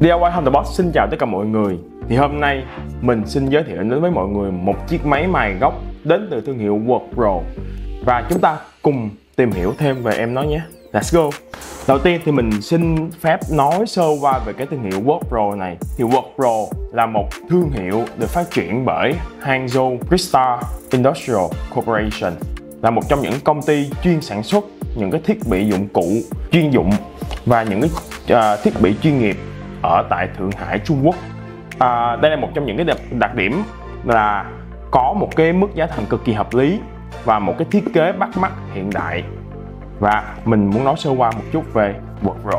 DIY Home The Boss xin chào tất cả mọi người. Thì hôm nay mình xin giới thiệu đến với mọi người một chiếc máy mài góc đến từ thương hiệu WorkPro. Và chúng ta cùng tìm hiểu thêm về em nó nhé. Let's go! Đầu tiên thì mình xin phép nói sơ qua về cái thương hiệu WorkPro này. Thì WorkPro là một thương hiệu được phát triển bởi Hangzhou Crystal Industrial Corporation, là một trong những công ty chuyên sản xuất những cái thiết bị dụng cụ chuyên dụng và những cái thiết bị chuyên nghiệp ở tại Thượng Hải, Trung Quốc. Đây là một trong những cái đặc điểm là có một cái mức giá thành cực kỳ hợp lý và một cái thiết kế bắt mắt hiện đại. Và mình muốn nói sơ qua một chút về WorkPro.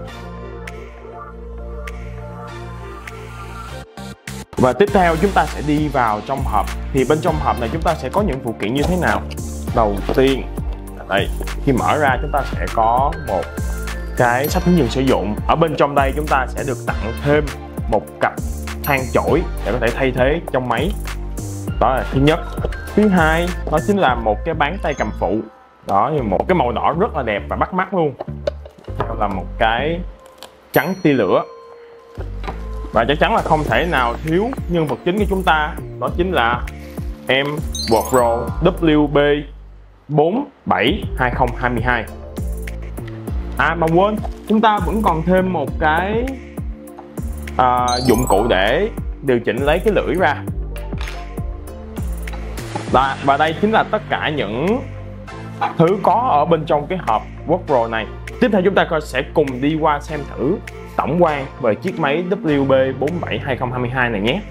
Và tiếp theo chúng ta sẽ đi vào trong hộp. Thì bên trong hộp này chúng ta sẽ có những phụ kiện như thế nào? Đầu tiên đây, khi mở ra chúng ta sẽ có một cái sách hướng dẫn sử dụng. Ở bên trong đây chúng ta sẽ được tặng thêm một cặp than chổi để có thể thay thế trong máy. Đó là thứ nhất. Thứ hai, đó chính là một cái bán tay cầm phụ. Đó, một cái màu đỏ rất là đẹp và bắt mắt luôn. Đây là một cái trắng tia lửa. Và chắc chắn là không thể nào thiếu nhân vật chính của chúng ta, đó chính là em WorkPro WB472022. Mà quên, chúng ta vẫn còn thêm một cái dụng cụ để điều chỉnh lấy cái lưỡi ra. Và đây chính là tất cả những thứ có ở bên trong cái hộp WorkPro này. Tiếp theo chúng ta sẽ cùng đi qua xem thử tổng quan về chiếc máy WB472022 này nhé.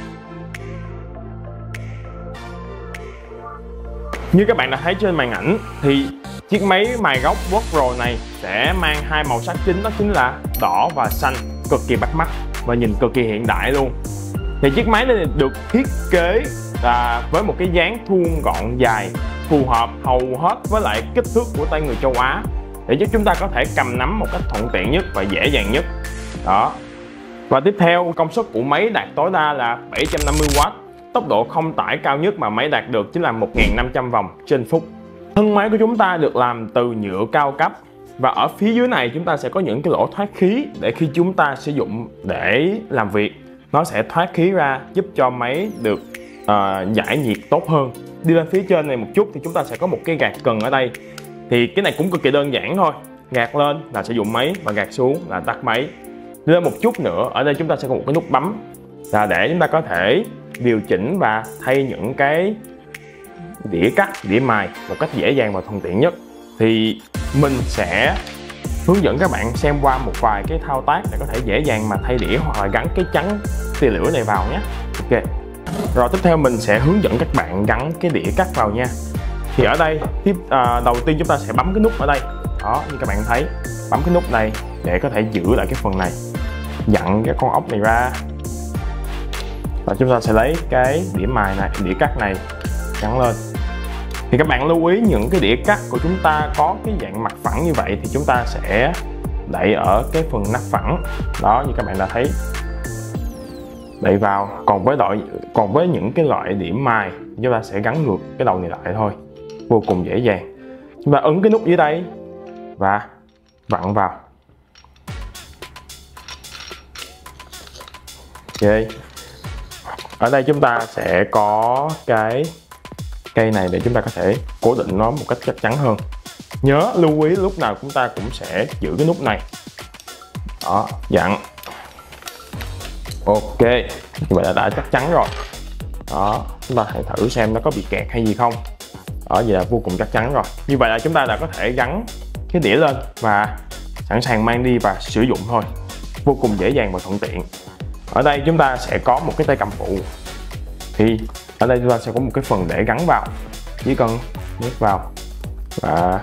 Như các bạn đã thấy trên màn ảnh thì chiếc máy mài góc WorkPro này sẽ mang hai màu sắc chính, đó chính là đỏ và xanh, cực kỳ bắt mắt và nhìn cực kỳ hiện đại luôn. Thì chiếc máy này được thiết kế là với một cái dáng thuôn gọn dài, phù hợp hầu hết với lại kích thước của tay người châu Á, để giúp chúng ta có thể cầm nắm một cách thuận tiện nhất và dễ dàng nhất. Đó. Và tiếp theo, công suất của máy đạt tối đa là 750W. Tốc độ không tải cao nhất mà máy đạt được chính là 1500 vòng trên phút. Thân máy của chúng ta được làm từ nhựa cao cấp. Và ở phía dưới này chúng ta sẽ có những cái lỗ thoát khí để khi chúng ta sử dụng để làm việc, nó sẽ thoát khí ra giúp cho máy được giải nhiệt tốt hơn. Đi lên phía trên này một chút thì chúng ta sẽ có một cái gạt cần ở đây. Thì cái này cũng cực kỳ đơn giản thôi. Gạt lên là sử dụng máy và gạt xuống là tắt máy. Đi lên một chút nữa, ở đây chúng ta sẽ có một cái nút bấm là để chúng ta có thể điều chỉnh và thay những cái đĩa cắt, đĩa mài một cách dễ dàng và thuận tiện nhất. Thì mình sẽ hướng dẫn các bạn xem qua một vài cái thao tác để có thể dễ dàng mà thay đĩa hoặc là gắn cái chắn tia lửa này vào nhé. Ok. Rồi tiếp theo mình sẽ hướng dẫn các bạn gắn cái đĩa cắt vào nha. Thì ở đây đầu tiên chúng ta sẽ bấm cái nút ở đây. Đó, như các bạn thấy, bấm cái nút này để có thể giữ lại cái phần này, dặn cái con ốc này ra. Và chúng ta sẽ lấy cái đĩa mài này, đĩa cắt này gắn lên. Thì các bạn lưu ý những cái đĩa cắt của chúng ta có cái dạng mặt phẳng như vậy thì chúng ta sẽ đẩy ở cái phần nắp phẳng. Đó, như các bạn đã thấy, đẩy vào. Còn với những cái loại đĩa mài chúng ta sẽ gắn ngược cái đầu này lại thôi, vô cùng dễ dàng. Chúng ta ấn cái nút dưới đây và vặn vào. Ok. Ở đây chúng ta sẽ có cái cây này để chúng ta có thể cố định nó một cách chắc chắn hơn. Nhớ lưu ý lúc nào chúng ta cũng sẽ giữ cái nút này. Đó, dặn. Ok, như vậy là đã chắc chắn rồi. Đó, chúng ta hãy thử xem nó có bị kẹt hay gì không. Đó, vậy là vô cùng chắc chắn rồi. Như vậy là chúng ta đã có thể gắn cái đĩa lên và sẵn sàng mang đi và sử dụng thôi. Vô cùng dễ dàng và thuận tiện. Ở đây chúng ta sẽ có một cái tay cầm phụ. Thì ở đây chúng ta sẽ có một cái phần để gắn vào. Chỉ cần nhét vào và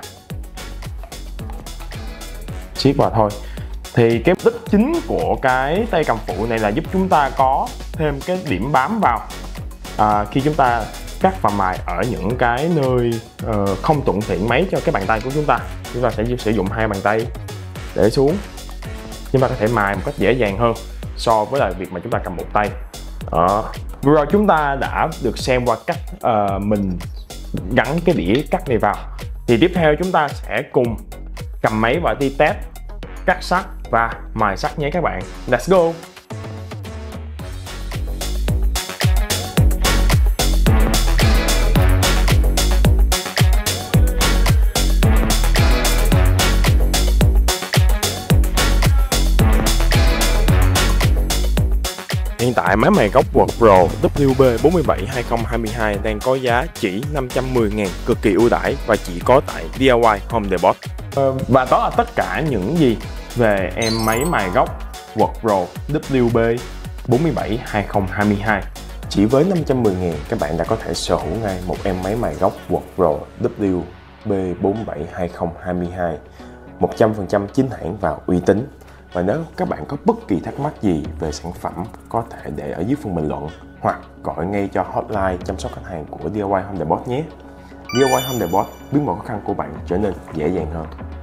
siết vào thôi. Thì cái mục đích chính của cái tay cầm phụ này là giúp chúng ta có thêm cái điểm bám vào khi chúng ta cắt và mài ở những cái nơi không thuận tiện mấy cho cái bàn tay của chúng ta. Chúng ta sẽ sử dụng hai bàn tay để xuống, chúng ta có thể mài một cách dễ dàng hơn so với là việc mà chúng ta cầm một tay. Đó. Vừa rồi chúng ta đã được xem qua cách mình gắn cái đĩa cắt này vào. Thì tiếp theo chúng ta sẽ cùng cầm máy và đi test cắt sắt và mài sắt nhé các bạn. Let's go! Hiện tại máy mài góc quật Pro WB47-2022 đang có giá chỉ 510.000, cực kỳ ưu đãi và chỉ có tại DIY Home Depot. Và đó là tất cả những gì về em máy mài góc quật Pro WB47-2022. Chỉ với 510.000 các bạn đã có thể sở hữu ngay một em máy mài góc quật Pro WB47-2022 100% chính hãng và uy tín. Và nếu các bạn có bất kỳ thắc mắc gì về sản phẩm, có thể để ở dưới phần bình luận hoặc gọi ngay cho hotline chăm sóc khách hàng của DIY Home Depot nhé. DIY Home Depot biến mọi khó khăn của bạn trở nên dễ dàng hơn.